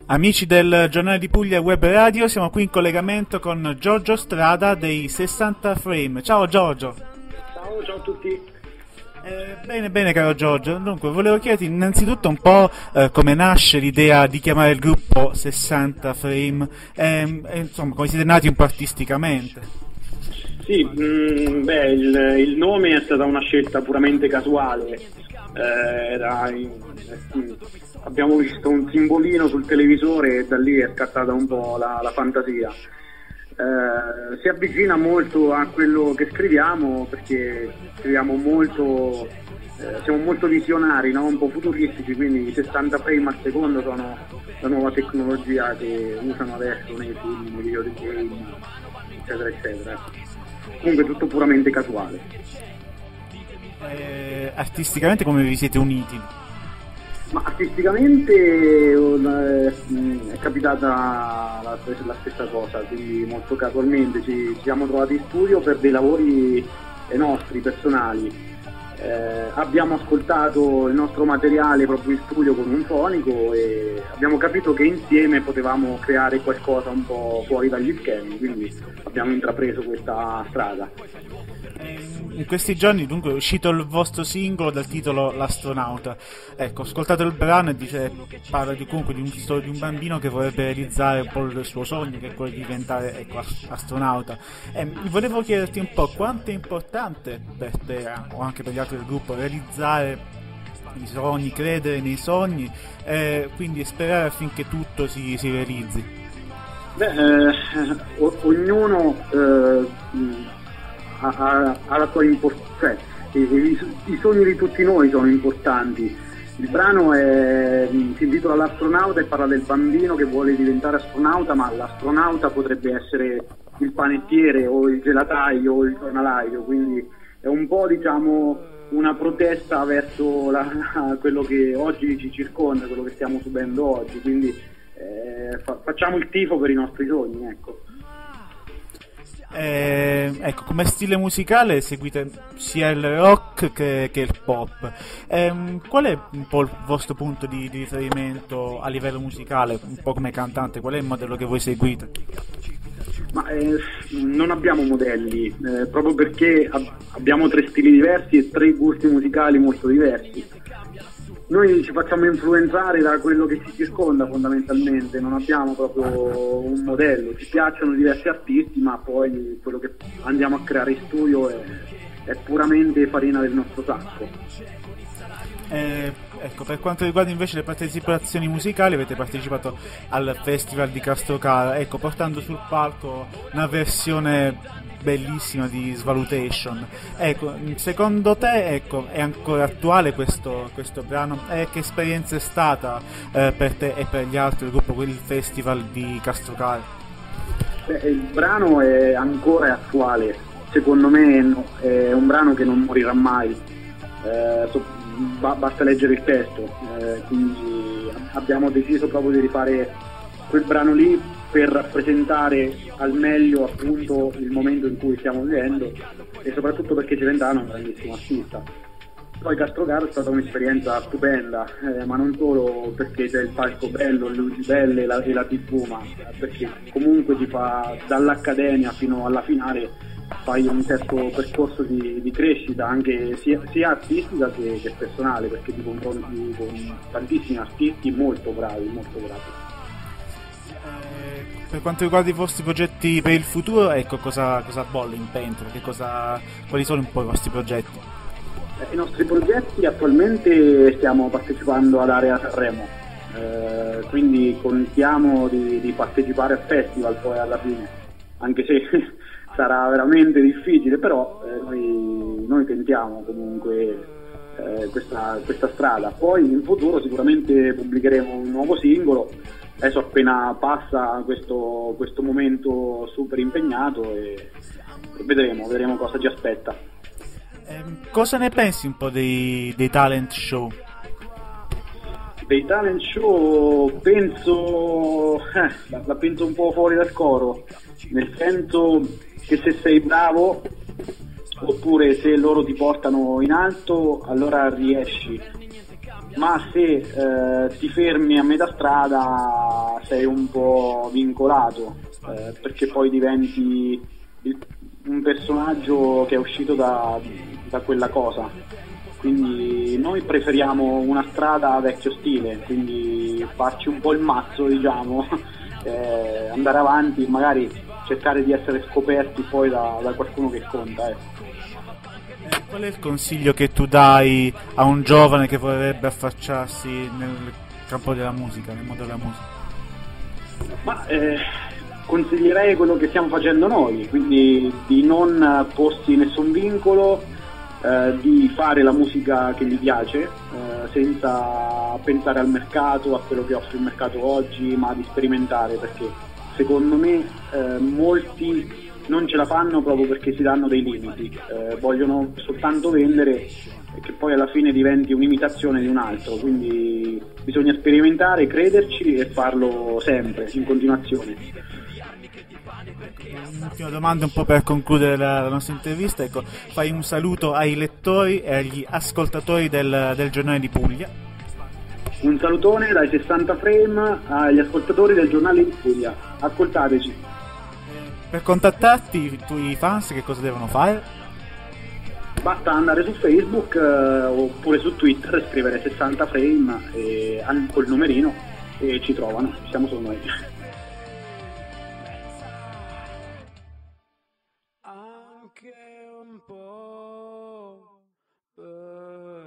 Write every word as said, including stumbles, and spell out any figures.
Amici del Giornale di Puglia Web Radio, siamo qui in collegamento con Giorgio Strada dei sessanta Frame. Ciao Giorgio. Ciao, ciao a tutti. Eh, bene, bene caro Giorgio. Dunque, volevo chiederti innanzitutto un po' eh, come nasce l'idea di chiamare il gruppo sessanta Frame e, e insomma come siete nati un po' artisticamente. Sì, mh, beh, il, il nome è stata una scelta puramente casuale. Eh, era in, eh, abbiamo visto un simbolino sul televisore e da lì è scattata un po' la, la fantasia. Eh, si avvicina molto a quello che scriviamo perché scriviamo molto, eh, siamo molto visionari, no? Un po' futuristici, quindi i sessanta frame al secondo sono la nuova tecnologia che usano adesso nei film, nei video di game, eccetera eccetera. Comunque tutto puramente casuale. Eh, artisticamente come vi siete uniti? Ma artisticamente eh, è capitata la, la stessa cosa, quindi molto casualmente ci, ci siamo trovati in studio per dei lavori nostri, personali. Eh, abbiamo ascoltato il nostro materiale proprio in studio con un fonico e abbiamo capito che insieme potevamo creare qualcosa un po' fuori dagli schemi, quindi abbiamo intrapreso questa strada. In questi giorni dunque è uscito il vostro singolo dal titolo L'astronauta. Ecco, ho ascoltato il brano e dice, parla di, comunque di un, di un bambino che vorrebbe realizzare un po' il suo sogno, che è quello di diventare, ecco, astronauta. E volevo chiederti un po' quanto è importante per te o anche per gli altri del gruppo realizzare i sogni, credere nei sogni e quindi sperare affinché tutto si, si realizzi. Beh, eh, o- ognuno eh, ha, ha, ha la sua importanza, cioè, i, i, i sogni di tutti noi sono importanti. Il brano è, si intitola L'astronauta e parla del bambino che vuole diventare astronauta, ma l'astronauta potrebbe essere il panettiere o il gelataio o il giornalaio, quindi è un po', diciamo, una protesta verso la, la, quello che oggi ci circonda, quello che stiamo subendo oggi, quindi eh, fa, facciamo il tifo per i nostri sogni, ecco. Eh, ecco, come stile musicale seguite sia il rock che, che il pop. Eh, qual è un po' il vostro punto di, di riferimento a livello musicale, un po' come cantante? Qual è il modello che voi seguite? Ma eh, non abbiamo modelli, eh, proprio perché ab- abbiamo tre stili diversi e tre gusti musicali molto diversi. Noi ci facciamo influenzare da quello che ci circonda fondamentalmente, non abbiamo proprio un modello, ci piacciono diversi artisti, ma poi quello che andiamo a creare in studio è, è puramente farina del nostro sacco. Eh, ecco, per quanto riguarda invece le partecipazioni musicali, avete partecipato al Festival di Castrocaro, ecco, portando sul palco una versione bellissima di Svalutation. Ecco, secondo te, ecco, è ancora attuale questo, questo brano? E che esperienza è stata eh, per te e per gli altri del gruppo quel Festival di Castrocaro? Beh, il brano è ancora attuale, secondo me no, è un brano che non morirà mai. Eh, so, ba- basta leggere il testo, eh, quindi abbiamo deciso proprio di rifare quel brano lì per rappresentare al meglio appunto il momento in cui stiamo vivendo e soprattutto perché Celentano è un grandissimo artista. Poi Castrocaro è stata un'esperienza stupenda, eh, ma non solo perché c'è il palco bello, le luci belle e la, e la tivù, ma perché comunque ti fa dall'accademia fino alla finale, fai un certo percorso di, di crescita anche sia, sia artistica che, che personale, perché ti confronti con tantissimi artisti molto bravi, molto bravi. Per quanto riguarda i vostri progetti per il futuro, ecco, cosa, cosa bolle in pentola, che cosa, quali sono un po' i vostri progetti? I nostri progetti attualmente stiamo partecipando ad Area Sanremo, eh, quindi contiamo di, di partecipare al festival poi alla fine, anche se sarà veramente difficile, però eh, noi, noi tentiamo comunque eh, questa, questa strada. Poi in futuro sicuramente pubblicheremo un nuovo singolo. Adesso appena passa questo, questo momento super impegnato e, e vedremo, vedremo cosa ci aspetta. Eh, cosa ne pensi un po' dei, dei talent show? Dei talent show penso, eh, la, la penso un po' fuori dal coro, nel senso che se sei bravo oppure se loro ti portano in alto allora riesci. ma se eh, ti fermi a metà strada sei un po' vincolato, eh, perché poi diventi il- un personaggio che è uscito da, da quella cosa. Quindi noi preferiamo una strada a vecchio stile, quindi farci un po' il mazzo, diciamo, eh, andare avanti, magari cercare di essere scoperti poi da, da qualcuno che conta, ecco. Eh, qual è il consiglio che tu dai a un giovane che vorrebbe affacciarsi nel campo della musica, nel mondo della musica? Ma eh, consiglierei quello che stiamo facendo noi, quindi di non eh, porsi nessun vincolo, eh, di fare la musica che gli piace, eh, senza pensare al mercato, a quello che offre il mercato oggi, ma di sperimentare, perché secondo me eh, molti non ce la fanno proprio perché si danno dei limiti, eh, vogliono soltanto vendere e che poi alla fine diventi un'imitazione di un altro, quindi bisogna sperimentare, crederci e farlo sempre, in continuazione. Un'ultima domanda un po' per concludere la, la nostra intervista, ecco, fai un saluto ai lettori e agli ascoltatori del, del giornale di Puglia. Un salutone dai sessanta frame agli ascoltatori del giornale di Puglia, ascoltateci. Per contattarti, i tuoi fans che cosa devono fare? Basta andare su Facebook eh, oppure su Twitter, scrivere sessanta frame e, col numerino e ci trovano, siamo solo noi. Anche un po' per